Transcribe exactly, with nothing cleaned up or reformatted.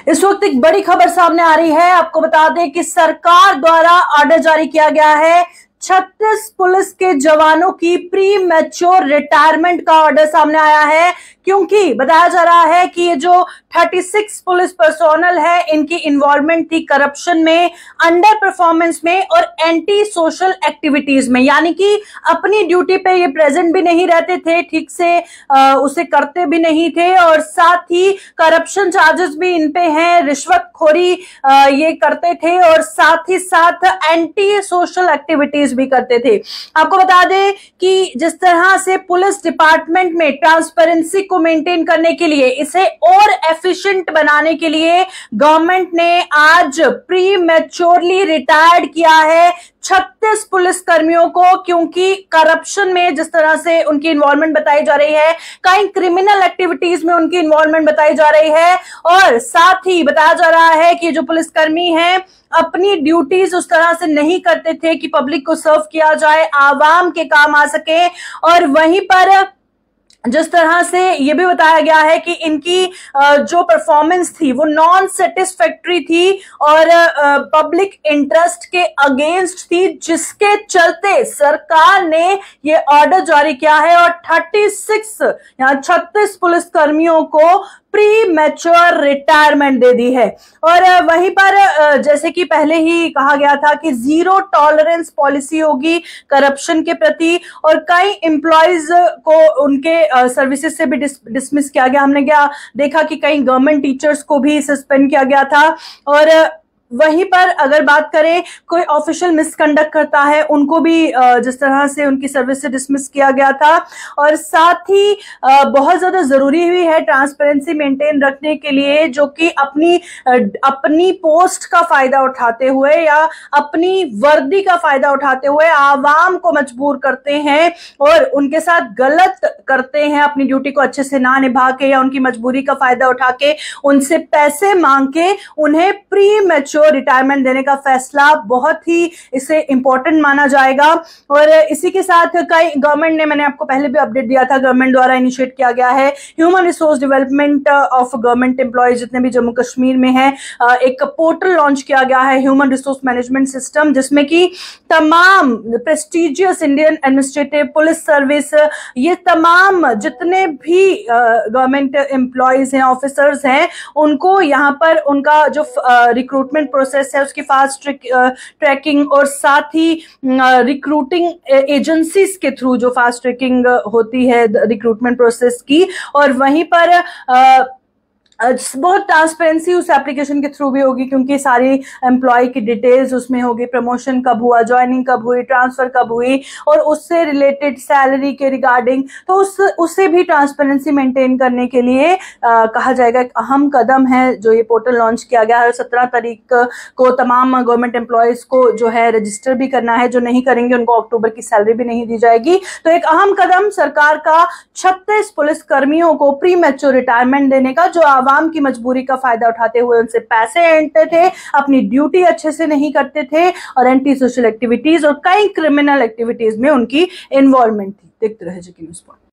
इस वक्त एक बड़ी खबर सामने आ रही है। आपको बता दें कि सरकार द्वारा ऑर्डर जारी किया गया है। छत्तीस पुलिस के जवानों की प्री मैच्योर रिटायरमेंट का ऑर्डर सामने आया है, क्योंकि बताया जा रहा है कि ये जो छत्तीस पुलिस पर्सोनल है, इनकी इन्वॉल्वमेंट थी करप्शन में, अंडर परफॉर्मेंस में और एंटी सोशल एक्टिविटीज में। यानी कि अपनी ड्यूटी पे ये प्रेजेंट भी नहीं रहते थे, ठीक से आ, उसे करते भी नहीं थे, और साथ ही करप्शन चार्जेस भी इन पे हैं, रिश्वतखोरी ये करते थे और साथ ही साथ एंटी सोशल एक्टिविटीज भी करते थे। आपको बता दें कि जिस तरह से पुलिस डिपार्टमेंट में ट्रांसपेरेंसी को मेंटेन करने के लिए, इसे और एफिशिएंट बनाने के लिए गवर्नमेंट ने आज प्री मैच्योरली रिटायर्ड किया है छत्तीस पुलिस कर्मियों को, क्योंकि करप्शन में जिस तरह से उनकी इन्वॉल्वमेंट बताई जा रही है, कई क्रिमिनल एक्टिविटीज में उनकी इन्वॉल्वमेंट बताई जा रही है, और साथ ही बताया जा रहा है कि जो पुलिसकर्मी हैं अपनी ड्यूटीज उस तरह से नहीं करते थे कि पब्लिक को सर्व किया जाए, आवाम के काम आ सके। और वहीं पर जिस तरह से ये भी बताया गया है कि इनकी जो परफॉर्मेंस थी वो नॉन सेटिस्फैक्ट्री थी और पब्लिक इंटरेस्ट के अगेंस्ट थी, जिसके चलते सरकार ने ये ऑर्डर जारी किया है और छत्तीस यहाँ छत्तीस पुलिस कर्मियों को प्री मैच्योर रिटायरमेंट दे दी है। और वहीं पर जैसे कि पहले ही कहा गया था कि जीरो टॉलरेंस पॉलिसी होगी करप्शन के प्रति, और कई एम्प्लॉयज को उनके सर्विसेज से भी डिस, डिसमिस किया गया। हमने क्या देखा कि कई गवर्नमेंट टीचर्स को भी सस्पेंड किया गया था। और वहीं पर अगर बात करें कोई ऑफिशियल मिसकंडक्ट करता है, उनको भी जिस तरह से उनकी सर्विस से डिसमिस किया गया था। और साथ ही बहुत ज्यादा जरूरी भी है ट्रांसपेरेंसी मेंटेन रखने के लिए, जो कि अपनी अपनी पोस्ट का फायदा उठाते हुए या अपनी वर्दी का फायदा उठाते हुए आवाम को मजबूर करते हैं और उनके साथ गलत करते हैं, अपनी ड्यूटी को अच्छे से ना निभा के या उनकी मजबूरी का फायदा उठा के उनसे पैसे मांग के उन्हें प्री मैच्योर रिटायरमेंट देने का फैसला बहुत ही इसे इंपॉर्टेंट माना जाएगा। और इसी के साथ कई गवर्नमेंट ने, मैंने आपको पहले भी अपडेट दिया था, गवर्नमेंट द्वारा इनिशिएट किया गया है human resource development of government employees जितने भी जम्मू कश्मीर में है, एक पोर्टल लॉन्च किया गया है ह्यूमन रिसोर्स मैनेजमेंट सिस्टम, जिसमें कि तमाम prestigious Indian administrative police service, ये तमाम जितने भी गवर्नमेंट एम्प्लॉयज हैं, ऑफिसर्स हैं, उनको यहाँ पर उनका जो रिक्रूटमेंट प्रोसेस है उसकी फास्ट ट्रैकिंग और साथ ही रिक्रूटिंग एजेंसीज के थ्रू जो फास्ट ट्रैकिंग होती है रिक्रूटमेंट प्रोसेस की, और वहीं पर आ, बहुत ट्रांसपेरेंसी उस एप्लीकेशन के थ्रू भी होगी, क्योंकि सारी एम्प्लॉय की डिटेल्स उसमें होगी, प्रमोशन कब हुआ, ज्वाइनिंग कब हुई, ट्रांसफर कब हुई, और उससे रिलेटेड सैलरी के रिगार्डिंग, तो उस उससे भी ट्रांसपेरेंसी मेंटेन करने के लिए आ, कहा जाएगा एक अहम कदम है जो ये पोर्टल लॉन्च किया गया है। सत्रह तारीख को तमाम गवर्नमेंट एम्प्लॉयज को जो है रजिस्टर भी करना है, जो नहीं करेंगे उनको अक्टूबर की सैलरी भी नहीं दी जाएगी। तो एक अहम कदम सरकार का छत्तीस पुलिस कर्मियों को प्री मैच्योर रिटायरमेंट देने का, जो आवाम की मजबूरी का फायदा उठाते हुए उनसे पैसे ऐंठते थे, अपनी ड्यूटी अच्छे से नहीं करते थे और एंटी सोशल एक्टिविटीज और कई क्रिमिनल एक्टिविटीज में उनकी इन्वॉल्वमेंट थी। देखते रहे जी की न्यूज़।